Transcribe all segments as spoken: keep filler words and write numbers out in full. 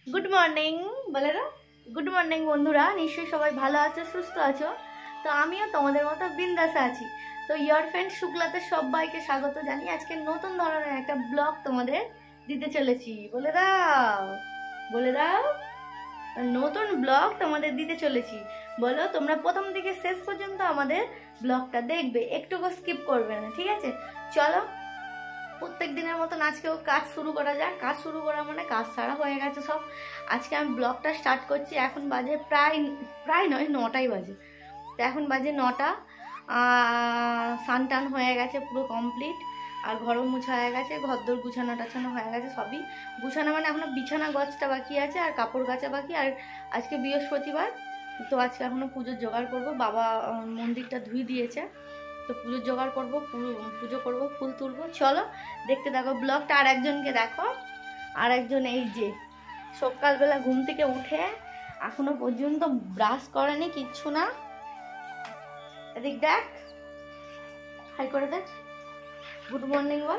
Good morning বলে না। Good morning বন্ধুরা, নিশ্চয়ই সবাই ভালো আছো, সুস্থ আছো। তো আমিও তোমাদের মতো বিন্দাসে আছি। তো ইয়ার ফ্রেন্ড শুক্লাতে সবাইকে স্বাগত জানিয়ে আজকে নতুন ধরনের একটা ব্লগ তোমাদের দিতে চলেছি। বলে দাও বলে দাও নতুন ব্লগ তোমাদের দিতে চলেছি। বলো, তোমরা প্রথম থেকে শেষ পর্যন্ত আমাদের ব্লগটা দেখবে, একটুকু স্কিপ করবে না, ঠিক আছে? চলো, প্রত্যেক দিনের মতন আজকেও কাজ শুরু করা যাক। কাজ শুরু করা মানে কাজ ছাড়া হয়ে গেছে সব। আজকে আমি ব্লগটা স্টার্ট করছি। এখন বাজে প্রায় প্রায় নয় নটাই বাজে। তো এখন বাজে নটা। স্নান টান হয়ে গেছে পুরো কমপ্লিট, আর ঘরও মুছা হয়ে গেছে, ঘরদোর গুছানো টাছানো হয়ে গেছে। সবই গুছানো মানে এখনো বিছানা গছটা বাকি আছে, আর কাপড় গাছা বাকি। আর আজকে বৃহস্পতিবার, তো আজকে এখনো পুজোর জোগাড় করবো। বাবা মন্দিরটা ধুয়ে দিয়েছে, তো পুজোর জোগাড় করবো, পুজো করবো, ফুল তুলবো। চলো দেখতে থাকো ব্লগটা। আর একজনকে দেখো, আর একজন এই যে সকালবেলা ঘুম থেকে উঠে এখনো পর্যন্ত ব্রাশ করেনি, কিচ্ছু না। এদিক দেখ, হাই করে দেখ, গুড মর্নিং বল,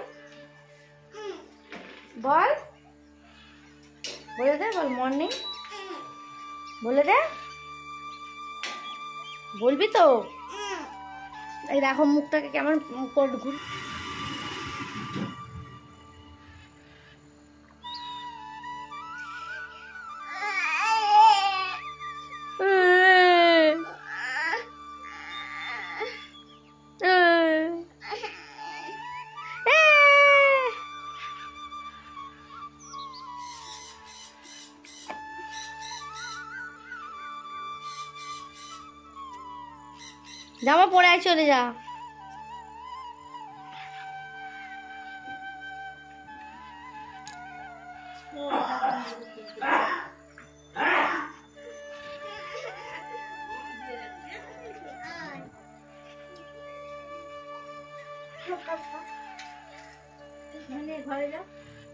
বল বলে দে, বল মর্নিং বলে দে, বলবি তো? এই দেখো মুখটাকে কেমন করে ঘুর। জামা পরে আয়, চলে যা। ঘরে যা।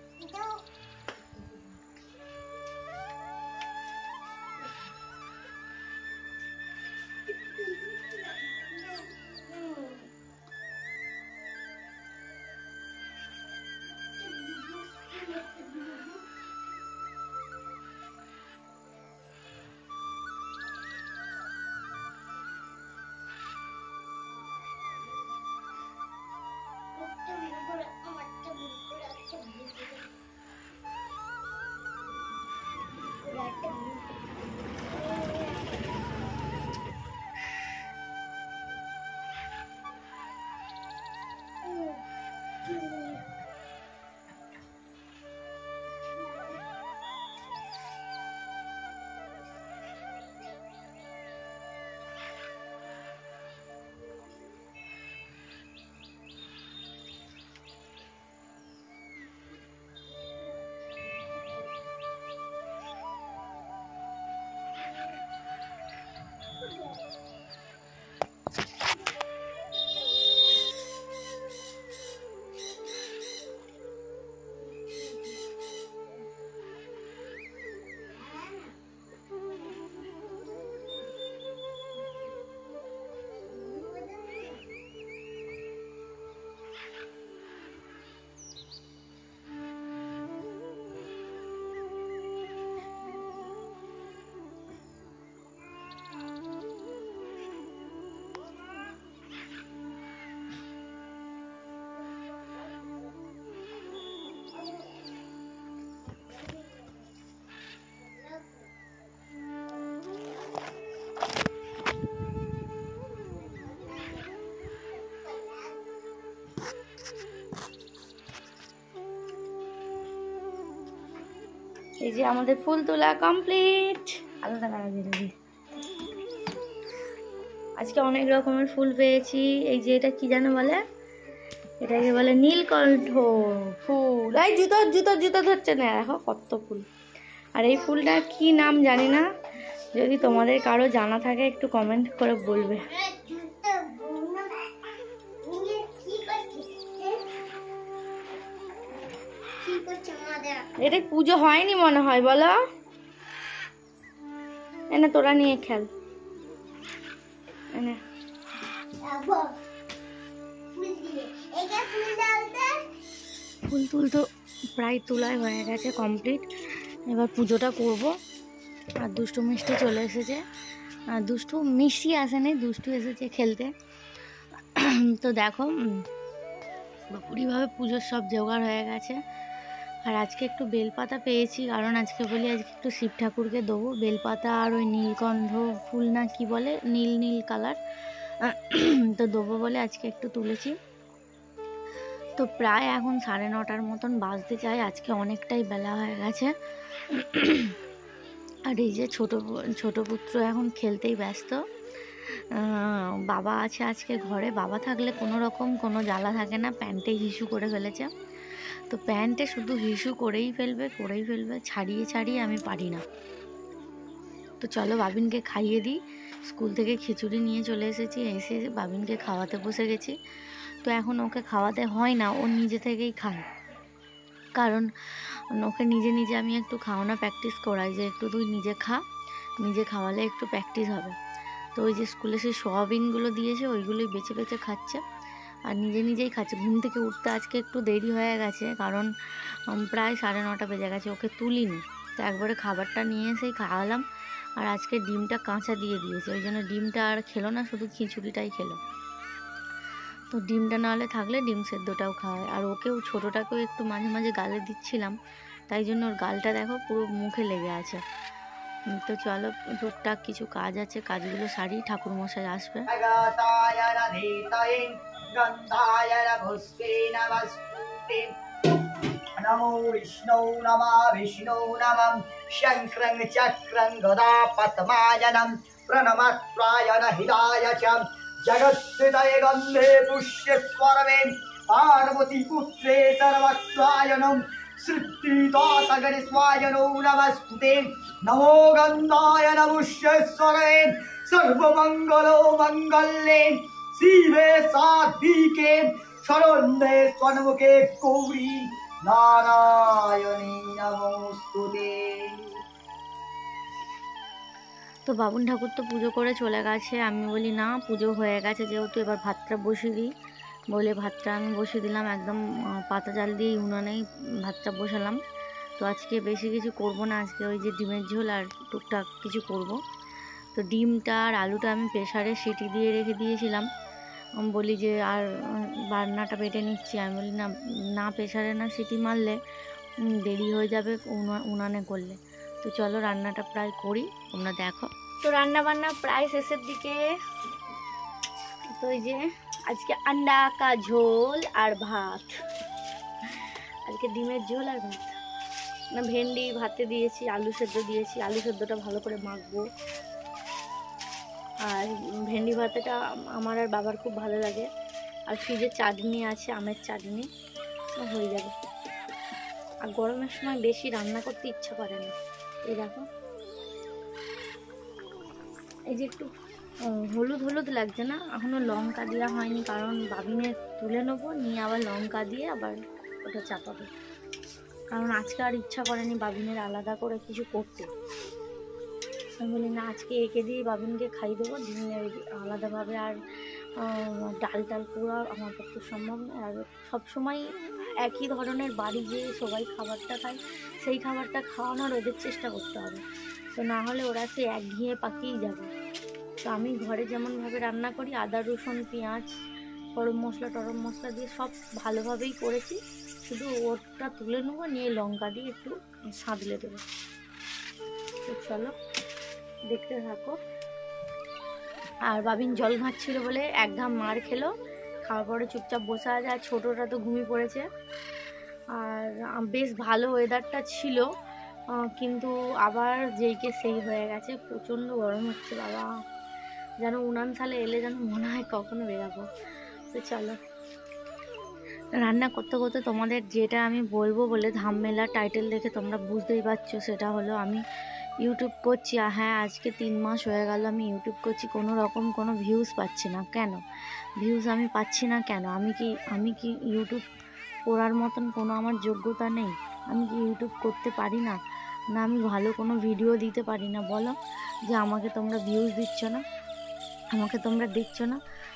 এই যে আমাদের ফুল তোলা কমপ্লিট। আলাদা লাগা দিলে আজকে অনেক রকমের ফুল পেয়েছি। এই যে এটা কি জানো বলে, এটাকে বলে নীলকণ্ঠ ফুল। এই জুতো জুতো জুতো ধরছে না, দেখো কত ফুল। আর এই ফুলটা কি নাম জানি না, যদি তোমাদের কারো জানা থাকে একটু কমেন্ট করে বলবে। এটা পুজো হয়নি মনে হয়, বলো? এনে তোরা নিয়ে খেল, এনে ফুল তুল তো প্রায় তোলাই হয়ে গেছে কমপ্লিট। এবার পুজোটা করব। আর দুষ্টু মিষ্টি চলে এসেছে, আর দুষ্টু মিষ্টি আসেনি, দুষ্টু এসেছে খেলতে। তো দেখো পুরোপুরিভাবে পুজোর সব জোগাড় হয়ে গেছে। আর আজকে একটু বেলপাতা পেয়েছি, কারণ আজকে বলি আজকে একটু শিব ঠাকুরকে দেবো বেলপাতা আর ওই নীলকণ্ঠ ফুল না কি বলে, নীল নীল কালার, তো দেবো বলে আজকে একটু তুলেছি। তো প্রায় এখন সাড়ে নটার মতন বাজতে চাই, আজকে অনেকটাই বেলা হয়ে গেছে। আর এই যে ছোটো ছোটো পুত্র এখন খেলতেই ব্যস্ত। বাবা আছে আজকে ঘরে, বাবা থাকলে কোনো রকম কোনো জ্বালা থাকে না, প্যান্টে হিসু করে ফেলেছে। তো প্যান্টে শুধু হিসু করেই ফেলবে করেই ফেলবে ছাড়িয়ে ছাড়িয়ে আমি পারি না। তো চলো বাবিনকে খাইয়ে দিই। স্কুল থেকে খিচুড়ি নিয়ে চলে এসেছি, এসে বাবিনকে খাওয়াতে বসে গেছি। তো এখন ওকে খাওয়াতে হয় না, ও নিজে থেকেই খায়, কারণ ওকে নিজে নিজে আমি একটু খাওয়ানো প্র্যাকটিস করাই, যে একটু তুই নিজে খা, নিজে খাওয়ালে একটু প্র্যাকটিস হবে। তো ওই যে স্কুলে সেই সোয়াবিনগুলো দিয়েছে ওইগুলোই বেছে বেছে খাচ্ছে আর নিজে নিজেই খাচ্ছে। ঘুম থেকে উঠতে আজকে একটু দেরি হয়ে গেছে, কারণ প্রায় সাড়ে নটা বেজে গেছে, ওকে তুলিনি। তো একবারে খাবারটা নিয়ে এসেই খাওয়ালাম। আর আজকে ডিমটা কাঁচা দিয়ে দিয়েছে, ওই জন্য ডিমটা আর খেলো না, শুধু খিচুড়িটাই খেলো। তো ডিমটা নাহলে থাকলে ডিম সেদ্ধটাও খাওয়ায়। আর ওকেও ছোটোটাকেও একটু মাঝে মাঝে গালে দিচ্ছিলাম, তাই জন্য ওর গালটা দেখো পুরো মুখে লেগে আছে। তো চলো টুকটাক কিছু কাজ আছে, কাজগুলো সারি, ঠাকুরমশাই আসবে। नमो विष्णु नमः विष्णु नमः शंक्रं चक्रं गदा पद्मायनं प्रणमत्वायन हिताय च जगत्स्थितये गन्धे पुष्यस्वरमे पार्वती पुत्रे सर्वस्वायनं सृष्टिदासगणेश्वायनो नमस्ते नमो गन्धाय नमुष्यस्वरमे सर्वमङ्गलो मङ्गल्ये शिवे सात्विके शरण्ये स्वन्मुखे गौरी নারায়ণী নমস্তুতে। তো বাবুন ঠাকুর তো পুজো করে চলে গেছে, আমি বলি না পুজো হয়ে গেছে যেহেতু এবার ভাতটা বসিয়ে দিই, বলে ভাতটা আমি বসিয়ে দিলাম, একদম পাতা জাল দিয়ে উনানেই ভাতটা বসালাম। তো আজকে বেশি কিছু করব না, আজকে ওই যে ডিমের ঝোল আর টুকটাক কিছু করব। তো ডিমটা আর আলুটা আমি প্রেসারে সিটি দিয়ে রেখে দিয়েছিলাম, আমি বলি যে আর রান্নাটা বেটে নিচ্ছি। আমি বলি না না প্রেসারে না সিটি মারলে দেরি হয়ে যাবে উনানে করলে। তো চলো রান্নাটা প্রায় করি, তোমরা দেখো। তো রান্না বান্না প্রায় শেষের দিকে। তো এই যে আজকে আন্ডা কা ঝোল আর ভাত, আজকে ডিমের ঝোল আর ভাত না, ভেন্ডি ভাতে দিয়েছি, আলু সেদ্ধ দিয়েছি, আলু সেদ্ধটা ভালো করে মাখবো। আর ভেন্ডি ভাতেটা আমার আর বাবার খুব ভালো লাগে। আর ফ্রিজে চাটনি আছে, আমের চাটনি, হয়ে যাবে। আর গরমের সময় বেশি রান্না করতে ইচ্ছা করে না। এই দেখো এই যে একটু হলুদ হলুদ লাগছে না, এখনও লঙ্কা দেওয়া হয়নি, কারণ বাবিনে তুলে নেবো, নিয়ে আবার লঙ্কা দিয়ে আবার ওটা চাপাবো, কারণ আজকে আর ইচ্ছা করেনি বাবিনের আলাদা করে কিছু করতে। আমি বলি না আজকে এঁকে দিয়ে বাবিনকে খাই দেবো, দিনে আলাদাভাবে আর ডাল টাল করা আমার পক্ষে সম্ভব নয়। আর সবসময় একই ধরনের বাড়ি যে সবাই খাবারটা খায় সেই খাবারটা খাওয়ানোর ওদের চেষ্টা করতে হবে, তো না হলে ওরা সে একঘেয়ে পাকিয়েই যাবে। তো আমি ঘরে যেমনভাবে রান্না করি, আদা রসুন পেঁয়াজ গরম মশলা টরম মশলা দিয়ে সব ভালোভাবেই করেছি, শুধু ওটা তুলে নেবো, নিয়ে লঙ্কা দিয়ে একটু সাঁতলে দেবো। তো চলো দেখতে থাকো। আর বাবিন জল ঘাঁটছিল বলে এক ঘাম মার খেলো, খাওয়ার পরে চুপচাপ বসে আছে। আর ছোটোটা তো ঘুমিয়ে পড়েছে। আর বেশ ভালো ওয়েদারটা ছিল, কিন্তু আবার যেইকে সেই হয়ে গেছে, প্রচণ্ড গরম হচ্ছে বাবা, যেন উনান সালে এলে যেন মনে হয় কখনো বেরাবো। তো চলো রান্না করতে করতে তোমাদের যেটা আমি বলবো বলে ধামমেলা টাইটেল দেখে তোমরা বুঝতেই পারছো, সেটা হলো আমি ইউটিউব করছি। আর হ্যাঁ আজকে তিন মাস হয়ে গেল আমি ইউটিউব করছি, কোনো রকম কোনো ভিউজ পাচ্ছি না। কেন ভিউজ আমি পাচ্ছি না কেন? আমি কি আমি কি ইউটিউব করার মতন কোনো আমার যোগ্যতা নেই? আমি কি ইউটিউব করতে পারি না? না আমি ভালো কোনো ভিডিও দিতে পারি না? বলো যে আমাকে তোমরা ভিউজ দিচ্ছ না, আমাকে তোমরা দেখছো না।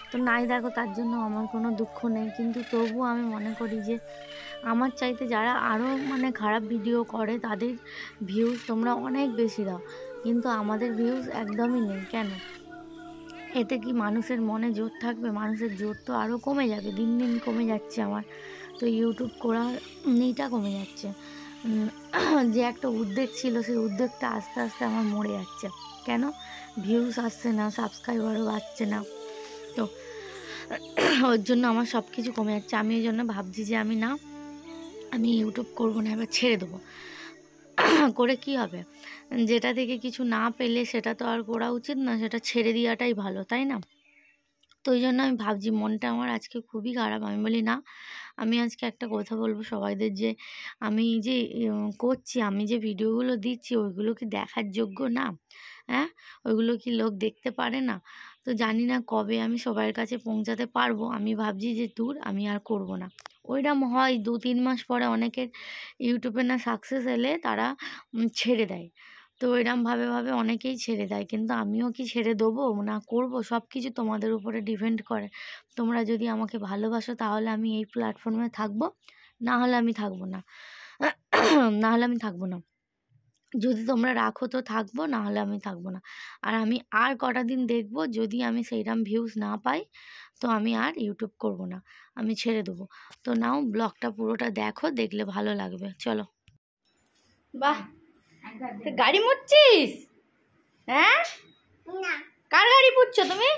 তো নাই দেখো, তার জন্য আমার কোনো দুঃখ নেই, কিন্তু তবুও আমি মনে করি যে আমার চাইতে যারা আরও মানে খারাপ ভিডিও করে তাদের ভিউজ তোমরা অনেক বেশি দাও, কিন্তু আমাদের ভিউজ একদমই নেই। কেন? এতে কি মানুষের মনে জোর থাকবে? মানুষের জোর তো আরও কমে যাবে, দিন দিন কমে যাচ্ছে আমার। তো ইউটিউব করার নেইটা কমে যাচ্ছে, যে একটা উদ্যোগ ছিল সেই উদ্যোগটা আস্তে আস্তে আমার মরে যাচ্ছে। কেন? ভিউজ আসছে না, সাবস্ক্রাইবারও বাড়ছে না, তো ওর জন্য আমার সব কিছু কমে যাচ্ছে। আমি ওই জন্য ভাবছি যে আমি না আমি ইউটিউব করবো না, এবার ছেড়ে দেবো। করে কি হবে? যেটা থেকে কিছু না পেলে সেটা তো আর করা উচিত না, সেটা ছেড়ে দেওয়াটাই ভালো, তাই না? তো ওই জন্য আমি ভাবছি, মনটা আমার আজকে খুবই খারাপ। আমি বলি না, আমি আজকে একটা কথা বলবো সবাইদের, যে আমি যে করছি, আমি যে ভিডিওগুলো দিচ্ছি ওইগুলো কি দেখার যোগ্য না? হ্যাঁ, ওইগুলো কি লোক দেখতে পারে না? তো জানি না কবে আমি সবার কাছে পৌঁছাতে পারবো। আমি ভাবছি যে দূর, আমি আর করব না। ওইরকম হয় দু তিন মাস পরে অনেকের ইউটিউবে না সাকসেস এলে তারা ছেড়ে দেয়। তো এরমভাবে ভাবে অনেকেই ছেড়ে দেয়, কিন্তু আমিও কি ছেড়ে দেবো না করব? সব কিছু তোমাদের উপরে ডিপেন্ড করে। তোমরা যদি আমাকে ভালোবাসো তাহলে আমি এই প্ল্যাটফর্মে থাকবো, না হলে আমি থাকবো না না হলে আমি থাকবো না। যদি তোমরা রাখো তো থাকবো, না হলে আমি থাকবো না। আর আমি আর কটা দিন দেখবো, যদি আমি সেইরকম ভিউজ না পাই তো আমি আর ইউটিউব করব না, আমি ছেড়ে দেবো। তো নাও, ব্লগটা পুরোটা দেখো, দেখলে ভালো লাগবে। চলো। বাহ, গাড়ি মুছছিস? হ্যাঁ, কার গাড়ি পুছছো তুমি?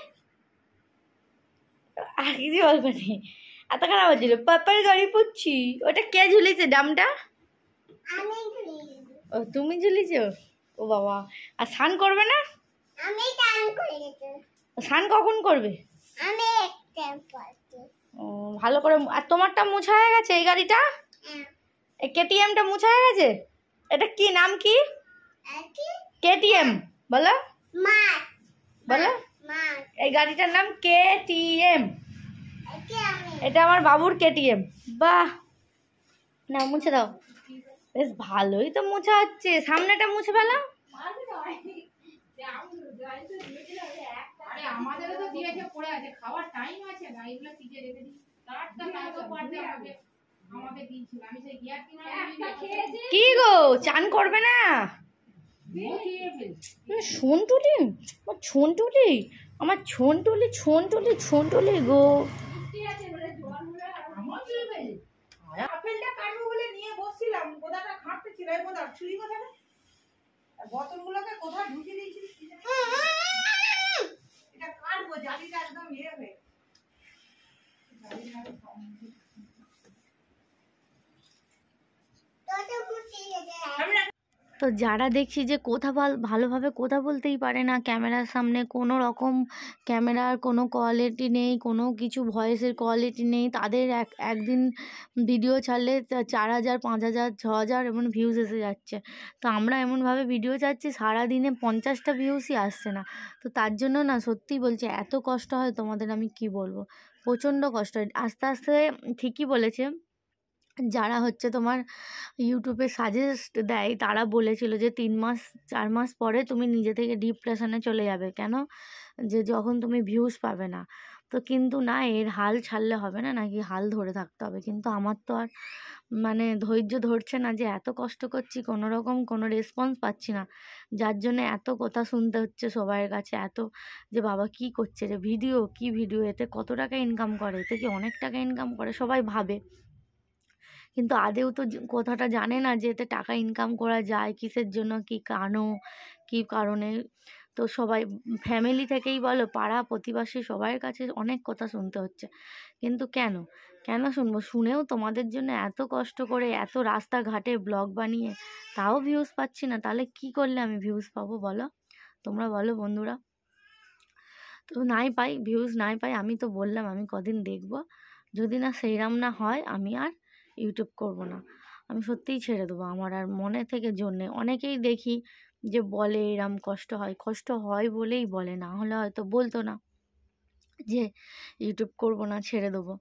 আর কিছু বলবে নি, এত খারাপ হচ্ছিল। পাপার গাড়ি পুছছি। ওটা কে ঝুলিয়েছে ডামটা? ও তুমি ঝুলিয়েছো? ও বাবা, আর স্নান করবে না? স্নান কখন করবে? ও ভালো করে। আর তোমারটা মুছা হয়ে গেছে? এই গাড়িটা, এই কেটিএমটা মুছা হয়ে গেছে? এটা কি নাম? কি কেটিএম? বলো বলো। এই গাড়িটার নাম কেটিএম। এটা আমার বাবুর কেটিএম। বাহ, না মুছে দাও। বেশ ভালোই তো মোছা হচ্ছে, সামনেটা মুছে ফেলাম। কি গো, চান করবে না? ছনটুলি, ছনটুলি, আমার ছনটুলি, ছনটুলি, ছনটুলি গো। আপেলটা কাটবো বলে নিয়ে বসছিলাম, কোথাটা খাটতে ছিল, এই কোথা ছুরি কোথায়, বোতলগুলোকে কোথায় ঢুকিয়ে দিয়েছিস? এটা কাটবো, জালিটা একদম ইয়ে হয়ে তো যারা দেখছি যে কথা ভালোভাবে কথা বলতেই পারে না ক্যামেরার সামনে, কোনো রকম ক্যামেরার কোনো কোয়ালিটি নেই, কোনো কিছু ভয়েসের কোয়ালিটি নেই, তাদের এক একদিন ভিডিও ছাড়লে চার হাজার পাঁচ হাজার ছ হাজার এমন ভিউজ এসে যাচ্ছে। তো আমরা এমনভাবে ভিডিও ছাড়ছি সারাদিনে পঞ্চাশটা ভিউসই আসছে না। তো তার জন্য না, সত্যি বলছি, এত কষ্ট হয় তোমাদের, আমি কি বলবো, প্রচণ্ড কষ্ট হয়। আস্তে আস্তে ঠিকই বলেছে, যারা হচ্ছে তোমার ইউটিউবে সাজেস্ট দেয় তারা বলেছিল যে তিন মাস চার মাস পরে তুমি নিজে থেকে ডিপ্রেশনে চলে যাবে। কেন? যে যখন তুমি ভিউজ পাবে না। তো কিন্তু না, এর হাল ছাড়লে হবে না, নাকি হাল ধরে থাকতে হবে। কিন্তু আমার তো আর মানে ধৈর্য ধরছে না, যে এত কষ্ট করছি, কোনো রকম কোনো রেসপন্স পাচ্ছি না, যার জন্য এত কথা শুনতে হচ্ছে সবার কাছে, এত যে বাবা কি করছে রে, ভিডিও কি ভিডিও, এতে কত টাকা ইনকাম করে, এতে কি অনেক টাকা ইনকাম করে, সবাই ভাবে, কিন্তু আদেও তো কথাটা জানে না যে এতে টাকা ইনকাম করা যায় কিসের জন্য, কি কারণ, কী কারণে। তো সবাই ফ্যামিলি থেকেই বলো, পাড়া প্রতিবেশী সবার কাছে অনেক কথা শুনতে হচ্ছে। কিন্তু কেন কেন শুনবো? শুনেও তোমাদের জন্য এত কষ্ট করে, এত রাস্তাঘাটে ব্লগ বানিয়ে তাও ভিউজ পাচ্ছি না, তাহলে কি করলে আমি ভিউজ পাবো বলো? তোমরা বলো বন্ধুরা। তো নাই পাই, ভিউজ নাই পাই, আমি তো বললাম আমি কদিন দেখব, যদি না সেইরাম না হয় আমি আর ইউটিউব করব না, আমি সত্যিই ছেড়ে দেবো। আমার আর মনে থেকে জন্যে অনেকেই দেখি যে বলে এরম কষ্ট হয়, কষ্ট হয় বলেই বলে, না হলে হয়তো বলতো না যে ইউটিউব করব না, ছেড়ে দেবো।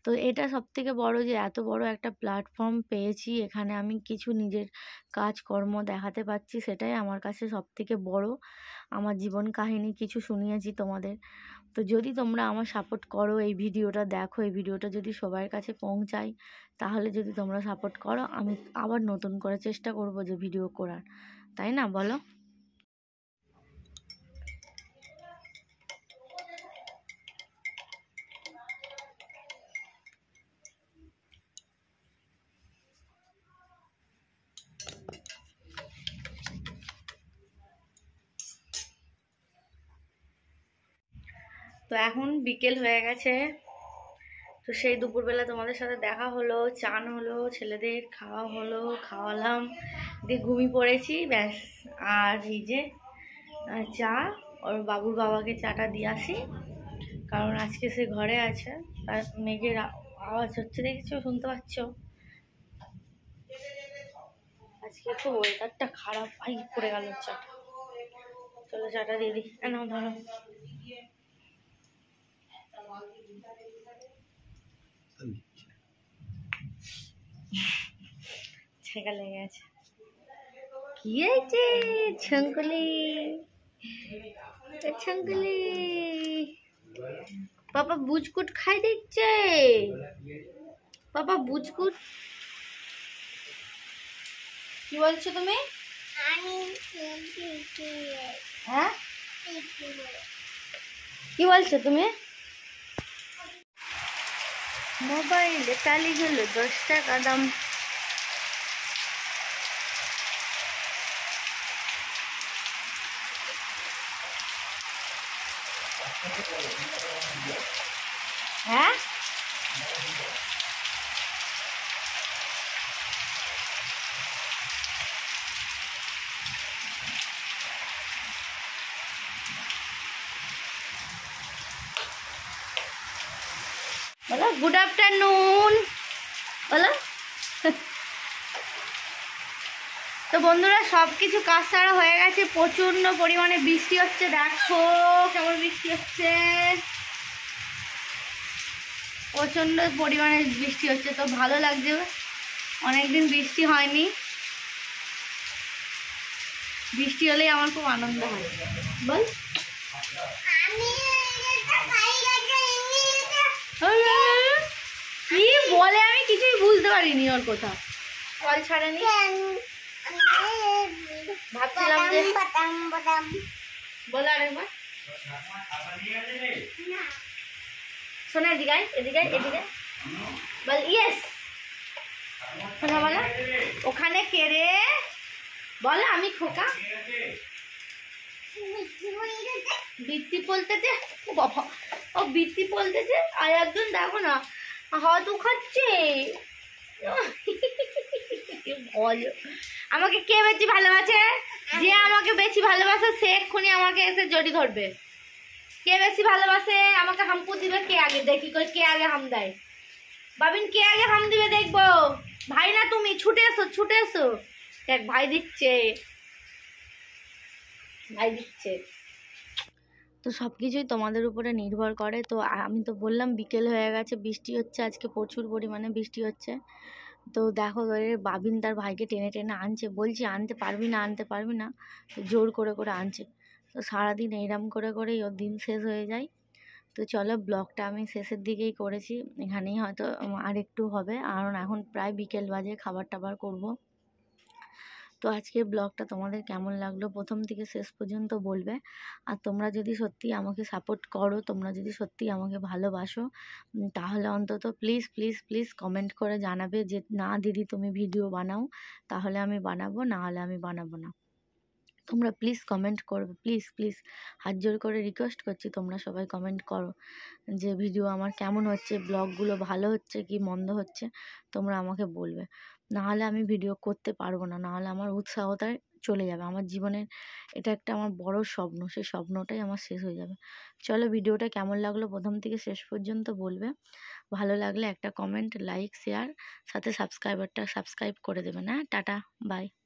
তো এটা সবথেকে বড় যে এত বড় একটা প্ল্যাটফর্ম পেয়েছি, এখানে আমি কিছু নিজের কাজকর্ম দেখাতে পারছি, সেটাই আমার কাছে সবথেকে বড়। আমার জীবন কাহিনী কিছু শুনিয়েছি তোমাদের। তো যদি তোমরা আমার সাপোর্ট করো, এই ভিডিওটা দেখো, এই ভিডিওটা যদি সবার কাছে পৌঁছায়, তাহলে যদি তোমরা সাপোর্ট করো, আমি আবার নতুন করে চেষ্টা করব যে ভিডিও করার, তাই না বলো? তো এখন বিকেল হয়ে গেছে, তো সেই দুপুরবেলা তোমাদের সাথে দেখা হলো, চান হলো, ছেলেদের খাওয়া হলো, খাওয়ালাম, দিয়ে ঘুমিয়ে পড়েছি ব্যাস। আর এই যে চা, ওর বাবুর বাবাকে চাটা দিয়ে আসি, কারণ আজকে সে ঘরে আছে। তার মেঘের আওয়াজ হচ্ছে, দেখছো, শুনতে পাচ্ছ? আজকে তো ওয়েদারটা খারাপ, ভাই পড়ে গেল চাটা। চলো চাটা দিয়ে দিই, নাও ধরো। ছেঁকা লেগে গেছে। কি হয়েছে ছঙ্কলি? ছঙ্কলি পাপা বুজকুট খাই দিচ্ছে। পাপা বুজকুট, কি বলছো তুমি? হ্যাঁ কি বলছো তুমি? মোবাইলে টালি হলো দশ টাকা দাম। হ্যাঁ বলো গুড আফটারনুন বলো। তো বন্ধুরা সব কিছু কাজ ছাড়া হয়ে গেছে, প্রচণ্ড পরিমাণে বৃষ্টি হচ্ছে, দেখো কেমন বৃষ্টি হচ্ছে, প্রচণ্ড পরিমাণে বৃষ্টি হচ্ছে। তো ভালো লাগছে, অনেকদিন বৃষ্টি হয়নি, বৃষ্টি হলেই আমার খুব আনন্দ হয়। বল কি বলে, আমি কিছুই বুঝতে পারিনি ওর কথা। কল ছাড়েনি, ভাবছিলাম যে বলো আরেকবার। শোনা, এদিকে এদিকে এদিকে বল ইয়েস। শোনা বলো, ওখানে কে রে? বলো আমি খোকা। বৃত্তি পলতেছে, ও বাবা, ও বৃত্তি পলতেছে। আর একজন দেখো না হাত উখাচ্ছে। বলো আমাকে কে বেশি ভালোবাসে? যে আমাকে বেশি ভালোবাসে সে এক্ষুনি আমাকে এসে জড়ি ধরবে। কে বেশি ভালোবাসে আমাকে হামপু দিবে, কে আগে দেখি কই কে আগে হাম দেয়। বাবিন কে আগে হাম দিবে দেখবো। ভাই না তুমি, ছুটে এসো ছুটে এসো। দেখ ভাই দিচ্ছে, ভাই দিচ্ছে। তো সব কিছুই তোমাদের উপরে নির্ভর করে। তো আমি তো বললাম বিকেল হয়ে গেছে, বৃষ্টি হচ্ছে, আজকে প্রচুর পরিমাণে বৃষ্টি হচ্ছে। তো দেখো ধরে বাবিন তার ভাইকে টেনে টেনে আনছে, বলছি আনতে পারবি না আনতে পারবি না, তো জোর করে করে আনছে। তো সারাদিন এইরকম করে করেই ওর দিন শেষ হয়ে যায়। তো চলো ব্লগটা আমি শেষের দিকেই করেছি, এখানেই হয়তো আর একটু হবে, কারণ এখন প্রায় বিকেল বাজে, খাবার টাবার করব। তো আজকের ব্লগটা তোমাদের কেমন লাগলো প্রথম থেকে শেষ পর্যন্ত বলবে। আর তোমরা যদি সত্যি আমাকে সাপোর্ট করো, তোমরা যদি সত্যি আমাকে ভালোবাসো, তাহলে অন্তত প্লিজ প্লিজ প্লিজ কমেন্ট করে জানাবে যে না দিদি তুমি ভিডিও বানাও, তাহলে আমি বানাবো, না হলে আমি বানাবো না। তোমরা প্লিজ কমেন্ট করবে, প্লিজ প্লিজ হাত জোর করে রিকোয়েস্ট করছি, তোমরা সবাই কমেন্ট করো যে ভিডিও আমার কেমন হচ্ছে, ব্লগগুলো ভালো হচ্ছে কি মন্দ হচ্ছে, তোমরা আমাকে বলবে। নাহলে আমি ভিডিও করতে পারবো না, নাহলে আমার উৎসাহটাই চলে যাবে। আমার জীবনের এটা একটা আমার বড় স্বপ্ন, সেই স্বপ্নটাই আমার শেষ হয়ে যাবে। চলো ভিডিওটা কেমন লাগলো প্রথম থেকে শেষ পর্যন্ত বলবে। ভালো লাগলে একটা কমেন্ট, লাইক, শেয়ার, সাথে সাবস্ক্রাইবারটা সাবস্ক্রাইব করে দেবেন। হ্যাঁ, টাটা বাই।